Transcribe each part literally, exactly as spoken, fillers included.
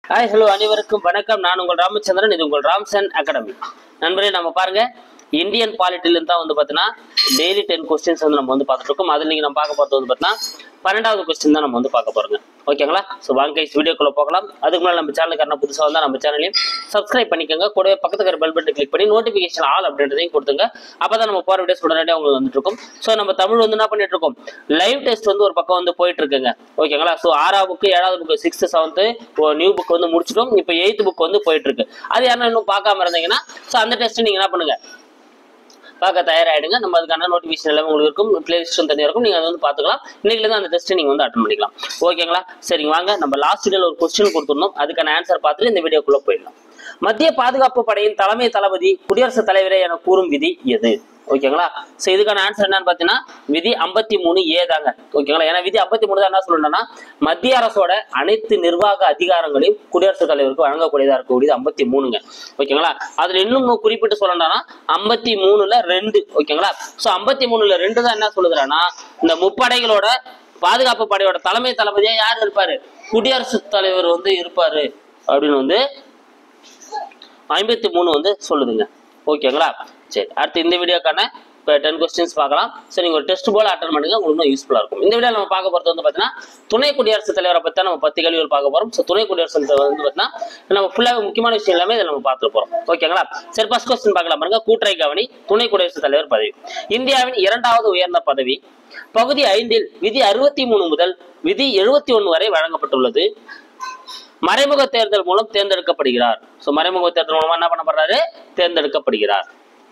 Hi hello அனைவருக்கும் வணக்கம். நான் உங்கள் ராமச்சந்திரன். இது உங்கள் ராம்சன் அகாடமி. நண்பரே, நம்ம பாருங்க, இந்தியன் பாலிட்டில தான் வந்து பார்த்தீங்கன்னா டெய்லி டென் கொஸ்டின்ஸ் வந்து நம்ம வந்து பார்த்துட்டு இருக்கோம். அதில் நீங்கள் நம்ம பார்க்க போகிறது வந்து பார்த்தீங்கன்னா பன்னெண்டாவது கொஸ்டின் தான் நம்ம வந்து பார்க்க போகிறோங்க. ஓகேங்களா? ஸோ வாங்க கைஸ், வீடியோக்குள்ளே போகலாம். அதுக்கு முன்னாடி நம்ம சேனலுக்கான புதுசாக வந்தால் நம்ம சேனலையும் சப்ஸ்கிரைப் பண்ணிக்கோங்க. கூடவே பக்கத்துக்கு இருக்கிற பெல் பட்டன் கிளிக் பண்ணி நோட்டிஃபிகேஷன் ஆல் அப்படின்றதையும் கொடுத்துங்க. அப்போ தான் நம்ம போகிற வீடியோஸ் உடனடியாக உங்களுக்கு வந்துட்டு இருக்கும். ஸோ நம்ம தமிழ் வந்து என்ன பண்ணிட்டு இருக்கோம், லைவ் டெஸ்ட் வந்து ஒரு பக்கம் வந்து போயிட்டு இருக்குங்க. ஓகேங்களா? ஸோ ஆறாவது புக்கு, ஏழாவது book, sixth seventh new book வந்து முடிச்சிட்டோம். இப்போ எயித்து புக் வந்து போயிட்டு இருக்கு. அது யாரும் இன்னும் பார்க்காம இருந்தீங்கன்னா ஸோ அந்த டெஸ்ட் நீங்கள் என்ன பண்ணுங்க, பார்க்க தயாராகிடுங்க. நம்ம அதுக்கான நோட்டிஃபிகேஷன் எல்லாமே உங்களுக்கு இருக்கும், பிளேலிஸ்டும் தனியாக இருக்கும். நீங்கள் அதை வந்து பார்த்துக்கலாம். இன்னைக்கு அந்த டெஸ்ட் நீங்கள் வந்து அட்டன் பண்ணிக்கலாம். ஓகேங்களா? சரிங்க, வாங்க நம்ம லாஸ்ட் வீடியோவில் ஒரு கொஸ்டின் கொடுத்துருந்தோம். அதுக்கான ஆன்சர் பார்த்துட்டு இந்த வீடியோக்குள்ளே போயிடலாம். மத்திய பாதுகாப்பு படையின் தலைமை தளபதி குடியரசுத் தலைவரே என கூறும் விதி எது? ஓகேங்களா? சோ இதுக்கான ஆன்சர் என்னன்னு பாத்தீங்கன்னா விதி ஐம்பத்தி மூணு ஏ தாங்க. ஓகேங்களா? ஏன்னா விதி ஐம்பத்தி மூணு தான் என்ன சொல்லணும்னா, மத்திய அரசோட அனைத்து நிர்வாக அதிகாரங்களையும் குடியரசுத் தலைவருக்கு வழங்கக்கூடியதா இருக்கக்கூடியது ஐம்பத்தி மூணுங்க. ஓகேங்களா? அதுல இன்னும் குறிப்பிட்டு சொல்லணும்னா ஐம்பத்தி மூணுல ரெண்டு. ஓகேங்களா? சோ ஐம்பத்தி மூணுல ரெண்டு தான் என்ன சொல்லுதுன்னா, இந்த முப்படைகளோட பாதுகாப்பு படையோட தலைமை தளபதியா யார் இருப்பாரு? குடியரசுத் தலைவர் வந்து இருப்பாரு அப்படின்னு வந்து ஐம்பத்தி மூணு வந்து சொல்லுதுங்க. ஓகேங்களா? சரி, அடுத்து இந்த வீடியோக்கான இப்போ டென் கொஸ்டின்ஸ் பார்க்கலாம். ஸோ நீங்கள் ஒரு டெஸ்ட் போல அட்டன் பண்ணுங்க, உங்களுக்கு யூஸ்ஃபுல்லாக இருக்கும். இந்த வீடியோ நம்ம பார்க்க போகிறது வந்து பார்த்தீங்கன்னா துணை குடியரசுத் தலைவரை பற்றி தான் நம்ம பத்து கேள்விகள் பார்க்க போகிறோம். ஸோ துணை குடியரசுத் தலைவர் வந்து பார்த்தீங்கன்னா நம்ம ஃபுல்லாக முக்கியமான விஷயம் எல்லாமே இதை நம்ம பார்த்துட்டு போகிறோம். ஓகேங்களா? சரி, ஃபர்ஸ்ட் கொஸ்டின் பார்க்கலாம் பாருங்க. கூட்டுறவு கவனி துணை குடியரசுத் தலைவர் பதவி இந்தியாவின் இரண்டாவது உயர்ந்த பதவி. பகுதி ஐந்தில் விதி அறுபத்தி மூணு முதல் விதி எழுபத்தி ஒன்று வரை வழங்கப்பட்டுள்ளது. மறைமுக தேர்தல் மூலம் தேர்ந்தெடுக்கப்படுகிறார். சோ மறைமுக தேர்தல் மூலமா என்ன பண்ணப்படுறாரு? தேர்ந்தெடுக்கப்படுகிறார்.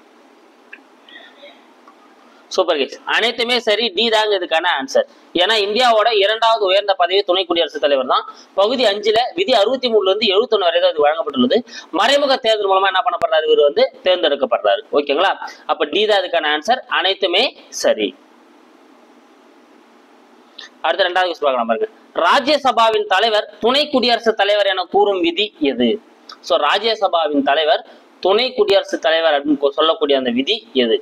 சூப்பர் கேஸ், அனைத்துமே சரி. டி தாங்க இதுக்கான ஆன்சர். ஏன்னா இந்தியாவோட இரண்டாவது உயர்ந்த பதவி துணை குடியரசுத் தலைவர் தான். பகுதி அஞ்சுல விதி அறுபத்தி மூணுல இருந்து எழுபத்தி ஒண்ணு வரை தான் இது வழங்கப்பட்டுள்ளது. மறைமுக தேர்தல் மூலமா என்ன பண்ணப்படுறாரு? இவர் வந்து தேர்ந்தெடுக்கப்படுறாரு. ஓகேங்களா? அப்ப டி தான் இதுக்கான ஆன்சர். அனைத்துமே சரி. அடுத்த ரெண்டாவது கொஸ்டின் பார்க்கலாம் பாருங்க. ராஜ்யசபாவின் தலைவர் துணை குடியரசுத் தலைவர் என கூறும் விதி எது? சோ ராஜ்யசபாவின் தலைவர் துணை குடியரசுத் தலைவர் அப்படின்னு சொல்லக்கூடிய அந்த விதி எது?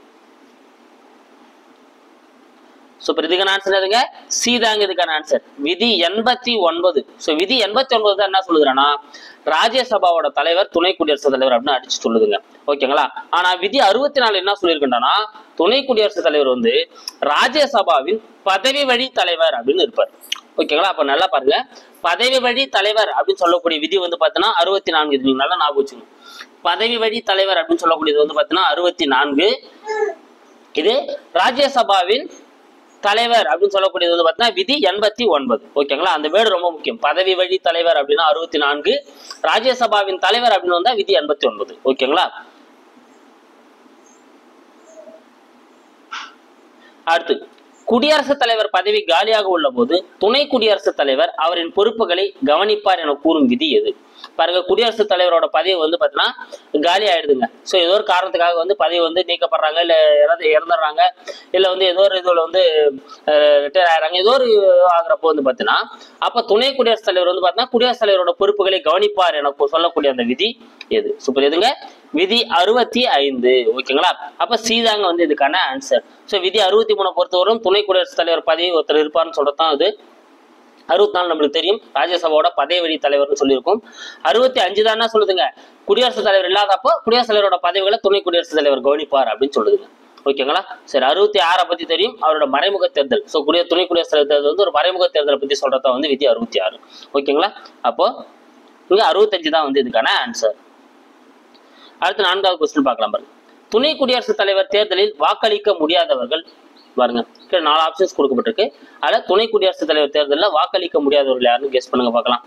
சூப்பர், இதுக்கான ஆன்சர் எதுங்க? சி தாங்க இதுக்கான ஆன்சர். விதி எண்பத்தி ஒன்பது. சோ விதி எண்பத்தி ஒன்பது தான் என்ன சொல்லுதுன்னா, ராஜ்யசபாவோட தலைவர் துணை குடியரசுத் தலைவர் அப்படின்னு அடிச்சு சொல்லுதுங்க. ஓகேங்களா? ஆனா விதி அறுபத்தி நாலு என்ன சொல்லியிருக்குன்னா, துணை குடியரசுத் தலைவர் வந்து ராஜ்யசபாவின் பதவி வழி தலைவர் அப்படின்னு இருப்பார். ஓகேங்களா? அப்ப நல்லா பாருங்க, பதவி வழி தலைவர் அப்படின்னு சொல்லக்கூடிய விதி வந்து பாத்தீங்கன்னா அறுபத்தி நான்கு. இது நீங்க நல்லா ஞாபகம் வச்சுக்கணும். பதவி வழி தலைவர் அப்படின்னு சொல்லக்கூடியது வந்து பாத்தீங்கன்னா அறுபத்தி நான்கு. இது ராஜ்யசபாவின் தலைவர் அப்படின்னு சொல்லக்கூடியது வந்து பாத்தீங்கன்னா விதி எண்பத்தி ஒன்பது. ஓகேங்களா? அந்த வேர்டு ரொம்ப முக்கியம். பதவி வழி தலைவர் அப்படின்னா அறுபத்தி நான்கு, ராஜ்யசபாவின் தலைவர் அப்படின்னு வந்தா விதி எண்பத்தி ஒன்பது. ஓகேங்களா? அடுத்து, குடியரசுத் தலைவர் பதவி காலியாக உள்ள போது துணை குடியரசுத் தலைவர் அவரின் பொறுப்புகளை கவனிப்பார் என கூறும் விதி எது? பாருங்க, குடியரசுத் தலைவரோட பதவி வந்து பாத்தீங்கன்னா காலி ஆயிடுதுங்க. சோ ஏதோ ஒரு காரணத்துக்காக வந்து பதவி வந்து நீக்கப்படுறாங்க, இல்ல யாராவது இறந்துடுறாங்க, இல்ல வந்து ஏதோ ஒரு இதுல வந்து ரிட்டையர் ஆயிடுறாங்க, ஏதோ ஒரு ஆகுறப்போ வந்து பாத்தீங்கன்னா அப்ப துணை குடியரசுத் தலைவர் வந்து பாத்தீங்கன்னா குடியரசுத் தலைவரோட பொறுப்புகளை கவனிப்பார் என சொல்லக்கூடிய அந்த விதி எது? சூப்பர், எதுங்க? விதி அறுபத்தி ஐந்து. ஓகேங்களா? அப்ப சீதாங்க வந்து இதுக்கான ஆன்சர். சோ விதி அறுபத்தி மூணு பொறுத்தவரைக்கும் துணை குடியரசுத் தலைவர் பதவி ஒருத்தர் இருப்பார்னு சொல்றதுதான் இது. அறுபத்தி நாலு நம்மளுக்கு தெரியும், ராஜ்யசபாவோட பதவி வழி தலைவர்னு சொல்லியிருக்கும். அறுபத்தி அஞ்சு தான் என்ன சொல்லுதுங்க, குடியரசுத் தலைவர் இல்லாதப்போ குடியரசுத் தலைவரோட பதவிகளை துணை குடியரசுத் தலைவர் கவனிப்பார் அப்படின்னு சொல்லுதுங்க. ஓகேங்களா? சரி, அறுபத்தி ஆறை பத்தி தெரியும், அவரோட மறைமுக தேர்தல். சோ குடிய துணை குடியரசுத் தலைவர் தேர்தல் வந்து ஒரு மறைமுக தேர்தலை பத்தி சொல்றதா வந்து விதி அறுபத்தி ஆறு. ஓகேங்களா? அப்போ இங்க அறுபத்தஞ்சு தான் வந்து இதுக்கான ஆன்சர். அடுத்து நான்காவது கொஸ்டின் பார்க்கலாம் பாருங்க. துணை குடியரசுத் தலைவர் தேர்தலில் வாக்களிக்க முடியாதவர்கள் பாருங்க, நாலு ஆப்ஷன்ஸ் கொடுக்கப்பட்டிருக்கு. அதுல துணை குடியரசுத் தலைவர் தேர்தலில் வாக்களிக்க முடியாதவர்கள் யாருன்னு கெஸ் பண்ணுங்க பார்க்கலாம்.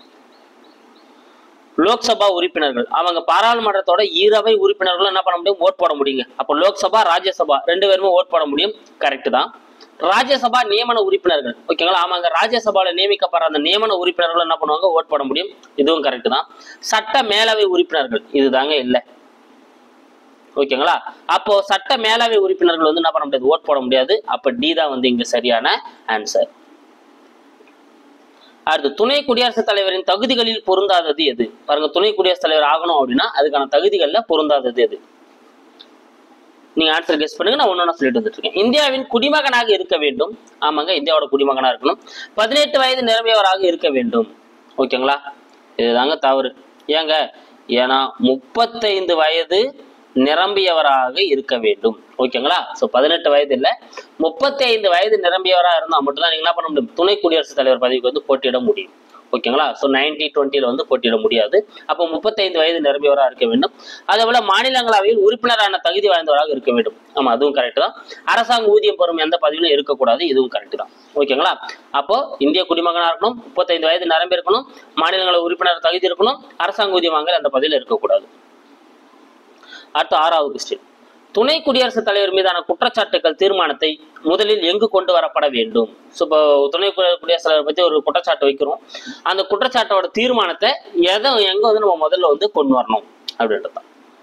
லோக்சபா உறுப்பினர்கள், அவங்க பாராளுமன்றத்தோட ஈரவை உறுப்பினர்களும் என்ன பண்ண முடியும்? ஓட் போட முடியுங்க. அப்போ லோக்சபா ராஜ்யசபா ரெண்டு பேருமே ஓட் போட முடியும். கரெக்ட் தான். ராஜ்யசபா நியமன உறுப்பினர்கள், ஓகேங்களா? ஆமாங்க, ராஜ்யசபால நியமிக்கப்படுற அந்த நியமன உறுப்பினர்கள் என்ன பண்ணுவாங்க? ஓட் போட முடியும். இதுவும் கரெக்ட் தான். சட்ட மேலவை உறுப்பினர்கள் இதுதாங்க இல்லை. ஓகேங்களா? அப்போ சட்ட மேலவை உறுப்பினர்கள் வந்து என்ன பண்ண முடியாது? ஓட் போட முடியாது. அப்ப டி தான் வந்து இங்க சரியான ஆன்சர். அடுத்து, துணை குடியரசுத் தலைவரின் தகுதிகளில் பொருந்தாதது எது? பாருங்க, துணை குடியரசுத் தலைவர் ஆகணும் அப்படின்னா அதுக்கான தகுதிகள்ல பொருந்தாதது எது? நீங்க ஆன்சர் கெஸ் பண்ணுங்க, நான் ஒன்னொன்னா சொல்லிட்டு வந்துட்டு இருக்கேன். இந்தியாவின் குடிமகனாக இருக்க வேண்டும். ஆமாங்க, இந்தியாவோட குடிமகனா இருக்கணும். பதினெட்டு வயது நிரம்பியவராக இருக்க வேண்டும். ஓகேங்களா? இதுதாங்க தவறு. ஏங்க, ஏன்னா முப்பத்தைந்து வயது நிரம்பியவராக இருக்க வேண்டும். ஓகேங்களா? ஸோ பதினெட்டு வயது இல்லை, முப்பத்தி ஐந்து வயது நிரம்பியவராக இருந்தால் மட்டும்தான் நீங்க என்ன பண்ண முடியும், துணை குடியரசுத் தலைவர் பதவிக்கு வந்து போட்டியிட முடியும். ஓகேங்களா? ஸோ நைன்டி டுவெண்ட்டில வந்து போட்டியிட முடியாது. அப்போ முப்பத்தைந்து வயது நிரம்பியவராக இருக்க வேண்டும். அதே போல மாநிலங்களவையில் உறுப்பினரான தகுதி வாய்ந்தவராக இருக்க வேண்டும். ஆமா, அதுவும் கரெக்ட் தான். அரசாங்க ஊதியம் பெறும் எந்த பதவியிலும் இருக்கக்கூடாது, இதுவும் கரெக்ட் தான். ஓகேங்களா? அப்போ இந்திய குடிமகனா இருக்கணும், முப்பத்தைந்து வயது நிரம்பி இருக்கணும், மாநிலங்களவை உறுப்பினர் தகுதி இருக்கணும், அரசாங்க ஊதியம் வாங்க அந்த பதவியில் இருக்கக்கூடாது. அடுத்த ஆறாவது கொஸ்டின், துணை குடியரசுத் தலைவர் மீதான குற்றச்சாட்டுகள் தீர்மானத்தை முதலில் எங்கு கொண்டு வரப்பட வேண்டும்? ஸோ இப்போ துணை குடியரசுத் தலைவர் பத்தி ஒரு குற்றச்சாட்டு வைக்கிறோம், அந்த குற்றச்சாட்டோட தீர்மானத்தை எதை எங்க வந்து நம்ம முதல்ல வந்து கொண்டு வரணும் அப்படின்றதான்.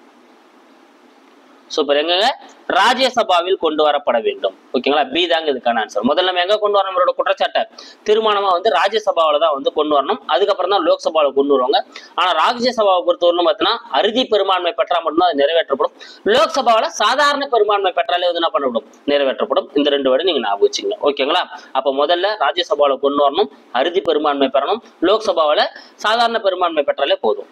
ஸோ இப்போ எங்க ராஜ்யசபாவில் கொண்டு வரப்பட வேண்டும். ஓகேங்களா? பி தாங்க இதுக்கான ஆன்சர். முதல்ல நம்ம எங்க கொண்டு வரணும், நம்மளோட குற்றச்சாட்டை தீர்மானமா வந்து ராஜ்யசபாவில தான் வந்து கொண்டு வரணும். அதுக்கப்புறம் தான் லோக்சபாவில் கொண்டு வருவாங்க. ஆனா ராஜ்யசபாவை பொறுத்தவரைக்கும் பார்த்தீங்கன்னா அறுதி பெரும்பான்மை பெற்றா மட்டும்தான் அது நிறைவேற்றப்படும். லோக்சபாவில் சாதாரண பெரும்பான்மை பெற்றாலே வந்து என்ன பண்ணப்படும், நிறைவேற்றப்படும். இந்த ரெண்டு வேர்டு நீங்க ஞாபகம் வச்சுங்க. ஓகேங்களா? அப்ப முதல்ல ராஜ்யசபாவில் கொண்டு வரணும், அறுதி பெரும்பான்மை பெறணும். லோக்சபாவில் சாதாரண பெரும்பான்மை பெற்றாலே போதும்.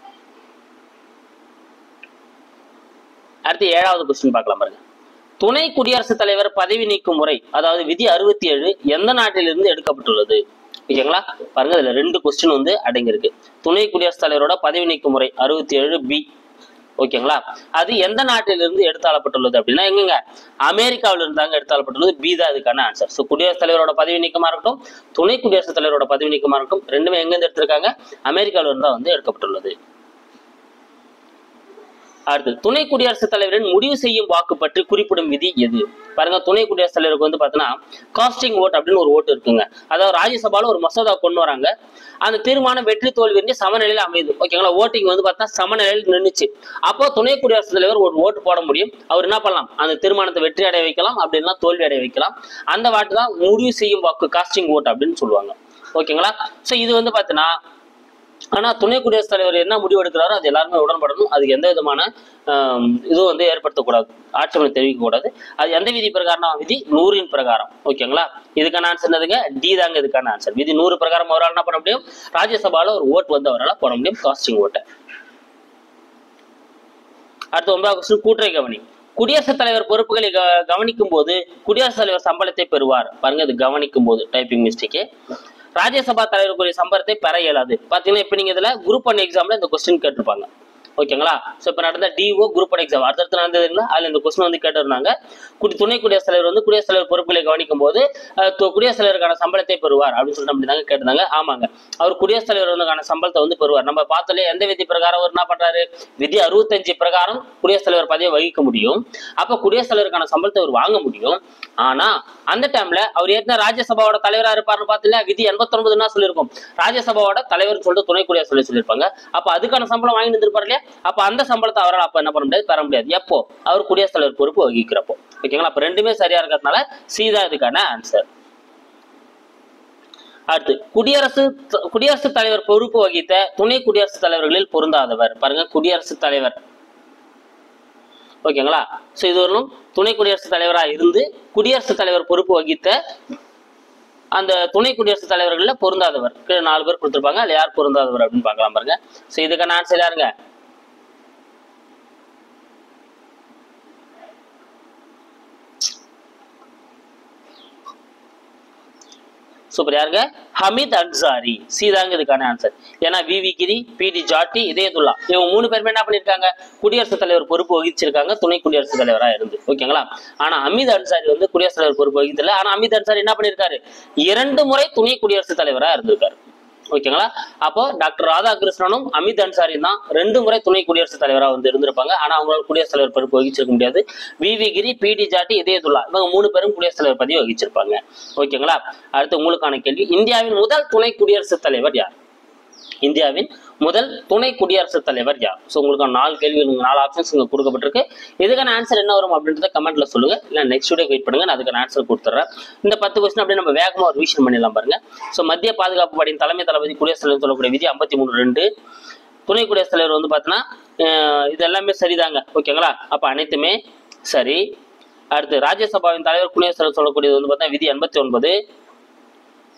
அடுத்து ஏழாவது கொஸ்டின் பார்க்கலாம் பாருங்க. துணை குடியரசுத் தலைவர் பதவி நீக்கும் முறை, அதாவது விதி அறுபத்தி ஏழு எந்த நாட்டிலிருந்து எடுக்கப்பட்டுள்ளது? ஓகேங்களா? பாருங்க, இதுல ரெண்டு கொஸ்டின் வந்து அடங்கியிருக்கு. துணை குடியரசுத் தலைவரோட பதவி நீக்கும் முறை அறுபத்தி ஏழு பி. ஓகேங்களா? அது எந்த நாட்டிலிருந்து எடுத்தாளப்பட்டுள்ளது அப்படின்னா எங்கங்க, அமெரிக்காவில இருந்தாங்க எடுத்தாளப்பட்டுள்ளது. பி தான் இதுக்கான ஆன்சர். ஸோ குடியரசுத் தலைவரோட பதவி நீக்கமா இருக்கட்டும், துணை குடியரசுத் தலைவரோட பதவி நீக்கமா இருக்கட்டும், ரெண்டுமே எங்க இருந்து எடுத்திருக்காங்க, அமெரிக்காவில இருந்தா வந்து எடுக்கப்பட்டுள்ளது. அடுத்து, துணை குடியரசுத் தலைவரின் முடிவு செய்யும் வாக்கு பற்றி குறிப்பிடும் விதி எது? பாருங்க, துணை குடியரசுத் தலைவருக்கு வந்து பாத்தீங்கன்னா காஸ்டிங் ஓட் அப்படின்னு ஒரு ஓட்டு இருக்குங்க. அதாவது ராஜ்யசபால ஒரு மசோதா கொண்டு வராங்க, அந்த தீர்மானம் வெற்றி தோல்வி சமநிலையில அமையுது. ஓகேங்களா? ஓட்டிங் வந்து பார்த்தா சமநிலையில் நின்றுச்சு. அப்போ துணை குடியரசுத் தலைவர் ஒரு ஓட்டு போட முடியும். அவர் என்ன பண்ணலாம், அந்த தீர்மானத்தை வெற்றி அடைய வைக்கலாம், அப்படின்னா தோல்வி அடைய வைக்கலாம். அந்த வாட்டு தான் முடிவு செய்யும் வாக்கு, காஸ்டிங் ஓட் அப்படின்னு சொல்லுவாங்க. ஓகேங்களா? சோ இது வந்து பாத்தீங்கன்னா, ஆனா துணை குடியரசுத் தலைவர் என்ன முடிவு எடுக்கிறாரோ அது எல்லாருமே உடன்படணும். அதுக்கு எந்த விதமான இதுவும் வந்து ஏற்படுத்தக்கூடாது, ஆட்சேபனை தெரிவிக்க கூடாது. அது எந்த விதி பிரகாரம், விதி நூறின் பிரகாரம். ஓகேங்களா? இதுக்கான ஆன்சர் என்னதுங்க, டி தாங்க இதுக்கான ஆன்சர். விதி நூறு பிரகாரம் அவரால் என்ன பண்ண முடியும், ராஜ்யசபால ஒரு ஓட்டு வந்து அவரால் போட முடியும், காஸ்டிங் ஓட்டை. அடுத்து ஒன்பதாவது கொஸ்டின், கூட்டுரை கவனி. குடியரசுத் தலைவர் பொறுப்புகளை கவனிக்கும் போது குடியரசுத் தலைவர் சம்பளத்தை பெறுவார். பாருங்க, இது கவனிக்கும் போது டைப்பிங் மிஸ்டேக். ராஜ்யசபா தலைவருக்குரிய சம்பளத்தை பெற இயலாது. பாத்தீங்கன்னா இப்ப நீங்க இதுல குரூப் ஒன் எக்ஸாம்ல இந்த கொஸ்டின் கேட்டிருப்பாங்க. ஓகேங்களா? சோ இப்ப நடந்த டிஓ குரூப் ஒன் எக்ஸாம் அடுத்தடுத்து நடந்ததுங்களா, அதுல இந்த கொஸ்டின் வந்து கேட்டிருந்தாங்க. குடி துணை குடியரசுத் தலைவர் வந்து குடியரசுத் தலைவர் பொறுப்புகளை கவனிக்கும் போது குடியரசுத் தலைவருக்கான சம்பளத்தை பெறுவார் அப்படின்னு சொல்லிட்டு அப்படிதாங்க கேட்டிருந்தாங்க. ஆமாங்க, அவர் குடியரசுத் தலைவர் வந்து சம்பளத்தை வந்து பெறுவார். நம்ம பார்த்தாலே எந்த விதி பிரகாரம் அவர் என்ன பண்றாரு, விதி அறுபத்தஞ்சு பிரகாரம் குடியரசுத் தலைவர் பதவியை வகிக்க முடியும். அப்ப குடியரசுத் தலைவருக்கான சம்பளத்தை அவர் வாங்க முடியும். ஆனா அந்த டைம்ல அவர் ஏற்கனவே ராஜ்யசபாவோட தலைவரா இருப்பாருன்னு பார்த்துல விதி எண்பத்தி ஒன்பது என்ன சொல்லியிருக்கும், ராஜ்யசபாவோட தலைவர் சொல்லிட்டு துணை குடியரசுத் தலைவர் சொல்லியிருப்பாங்க. அப்ப அதுக்கான சம்பளம் வாங்கி இருந்திருப்பாரு இல்லையா, அப்ப அந்த சம்பளத்தை அவரால் அப்ப என்ன பண்ண முடியாது, பெற முடியாது. எப்போ, அவர் குடியரசுத் தலைவர் பொறுப்பு வகிக்கிறப்போ. ஓகேங்களா? அப்ப ரெண்டுமே சரியா இருக்கிறதுனால சீதா இதுக்கான ஆன்சர். அடுத்து, குடியரசு குடியரசுத் தலைவர் பொறுப்பு வகித்த துணை குடியரசுத் தலைவர்களில் பொருந்தாதவர். பாருங்க, குடியரசுத் தலைவர். ஓகேங்களா? சோ இது வரணும் துணை குடியரசுத் தலைவராக இருந்து குடியரசுத் தலைவர் பொறுப்பு வகித்த அந்த துணை குடியரசுத் தலைவர்கள்ல பொருந்தாதவர். நாலு பேர் கொடுத்திருப்பாங்க, அதுல யார் பொருந்தாதவர் அப்படின்னு பார்க்கலாம் பாருங்க. சோ இதுக்கான ஆன்சர் யாருங்க, சூப்பர், யாருங்க, ஹமீத் அன்சாரி. சீதாங்க இதுக்கான ஆன்சர். ஏன்னா விவி கிரி, பிடி ஜாட்டி, இதயத்துல்லா இவங்க மூணு பேருமே என்ன பண்ணிருக்காங்க, குடியரசுத் தலைவர் பொறுப்பு வகிச்சிருக்காங்க துணை குடியரசுத் தலைவரா இருந்து. ஓகேங்களா? ஆனா ஹமீத் அன்சாரி வந்து குடியரசுத் தலைவர் பொறுப்பு வகிக்கல. ஆனா ஹமீத் அன்சாரி என்ன பண்ணிருக்காரு, இரண்டு முறை துணை குடியரசுத் தலைவரா இருந்திருக்காரு. ஓகேங்களா? அப்போ டாக்டர் ராதாகிருஷ்ணனும் அமித் அன்சாரியும் தான் ரெண்டு முறை துணை குடியரசுத் தலைவராக வந்து இருந்திருப்பாங்க. ஆனா அவங்களால குடியரசுத் தலைவர் பொறுப்பு வகிச்சிருக்க முடியாது. விவி கிரி, பிடி ஜாட்டி, இதயத்துல்லா இவங்க மூணு பேரும் குடியரசுத் தலைவர் பதவி வகிச்சிருப்பாங்க. ஓகேங்களா? அடுத்து உங்களுக்கான கேள்வி, இந்தியாவின் முதல் துணை குடியரசுத் தலைவர் யார்? இந்தியாவின் முதல் துணை குடியரசுத் தலைவர் யார்? ஸோ உங்களுக்கு நாலு கேள்வி, நாலு ஆப்ஷன்ஸ் இங்கே கொடுக்கப்பட்டிருக்கு. இதுக்கான ஆன்சர் என்ன வரும் அப்படின்றத கமெண்ட்ல சொல்லுங்க. இல்லை நெக்ஸ்ட் வீடியோ வெயிட் பண்ணுங்க, நான் அதுக்கான ஆன்சர் கொடுத்துட்றேன். இந்த பத்து கொஸ்டின் அப்படியே நம்ம வேகமாக ஒரு ரிவிஷன் பண்ணிடலாம் பாருங்க. ஸோ மத்திய பாதுகாப்பு படையின் தலைமை தளபதி குடியரசுத் தலைவர் சொல்லக்கூடிய விதி ஐம்பத்தி மூணு ரெண்டு. துணை குடியரசுத் தலைவர் வந்து பார்த்தீங்கன்னா இது எல்லாமே சரிதாங்க. ஓகேங்களா? அப்போ அனைத்துமே சரி. அடுத்து ராஜ்யசபாவின் தலைவர் குடியரசுத் தலைவர் சொல்லக்கூடியது வந்து பார்த்தீங்கன்னா விதி எண்பத்தி ஒன்பது.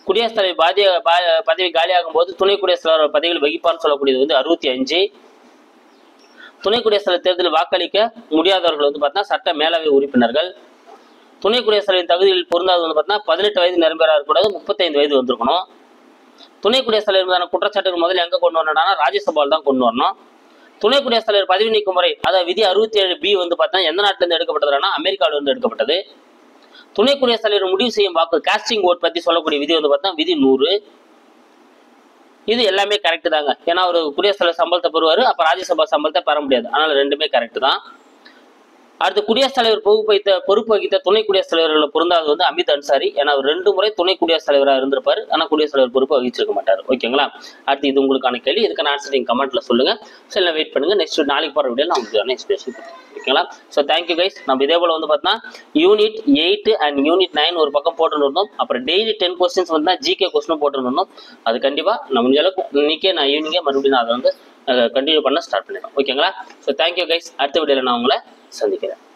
குடியரசுத் தலைவர் பாதிய பா- பதவி காலியாகும் போது துணை குடியரசுத் தலைவர் பதவியில் வகிப்பான்னு சொல்லக்கூடியது வந்து அறுபத்தி அஞ்சு. துணை குடியரசுத் தலைவர் தேர்தலில் வாக்களிக்க முடியாதவர்கள் வந்து பார்த்தீங்கன்னா சட்ட மேலவை உறுப்பினர்கள். துணை குடியரசுத் தலைவர் தகுதியில் பொருந்தாது வந்து பார்த்தீங்கன்னா பதினெட்டு வயது நிரம்பெறா இருக்கக்கூடாது, முப்பத்தைந்து வயது வந்திருக்கணும். துணை குடியரசுத் தலைவர் மீதான குற்றச்சாட்டுகள் முதல்ல எங்க கொண்டு வரணும்னா ராஜ்யசபாவில் தான் கொண்டு வரணும். துணை குடியரசுத் தலைவர் பதவி நீக்கும் முறை அதாவது விதி அறுபத்தி ஏழு பி வந்து பார்த்தீங்கன்னா எந்த நாட்டில இருந்து எடுக்கப்பட்டதுன்னா அமெரிக்காவில இருந்து எடுக்கப்பட்டது. துணை குடியரசுத் தலைவர் முடிவு செய்யும் வாக்கு காஸ்டிங் ஓட் பத்தி சொல்லக்கூடிய விதி வந்து பார்த்தீங்கன்னா விதி நூறு. இது எல்லாமே கரெக்ட் தாங்க. ஏன்னா ஒரு குடியரசுத் தலைவர் சம்பளத்தை பெறுவாரு, அப்ப ராஜ்யசபா சம்பளத்தை பெற முடியாது. அதனால ரெண்டுமே கரெக்ட் தான். அடுத்து குடியரசுத் தலைவர் பொறுப்பு வகித்த பொறுப்பு வகித்த துணை குடியரசுத் தலைவர்களை பொருந்தாது வந்து அமித் அன்சாரி. ஏன்னா அவர் ரெண்டு முறை துணை குடியரசுத் தலைவராக இருந்திருப்பாரு, ஆனா குடியரசுத் தலைவர் பொறுப்பு வகிச்சிருக்க மாட்டாரு. ஓகேங்களா? அடுத்து இது உங்களுக்கான கேள்வி, இதுக்கான ஆன்சர் நீங்க கமெண்ட்ல சொல்லுங்க. சரி, வெயிட் பண்ணுங்க. நெக்ஸ்ட் நாளைக்கு போற வீடியோ நான் உங்களுக்கு எக்ஸ்பிளேஷன் கொடுத்துருக்கேன். ஓகேங்களா? So thank you guys. நம்ம இதே போல வந்து பார்த்தீங்கன்னா unit eight and unit nine ஒரு பக்கம் போட்டு இருந்தோம். அப்புறம் டெய்லி டென் கொஸ்டின்ஸ் வந்து ஜிகே கொஸ்டினும் போட்டு இருந்தோம். அது கண்டிப்பா நம்ம முடிஞ்ச அளவுக்கு இன்னைக்கே நான் ஈவினிங்கே மறுபடியும் நான் அதை வந்து கண்டினியூ பண்ண ஸ்டார்ட் பண்ணிடுறேன். ஓகேங்களா? So thank you guys. அடுத்த வீடியோல நான் உங்களை சந்திக்கிறேன்.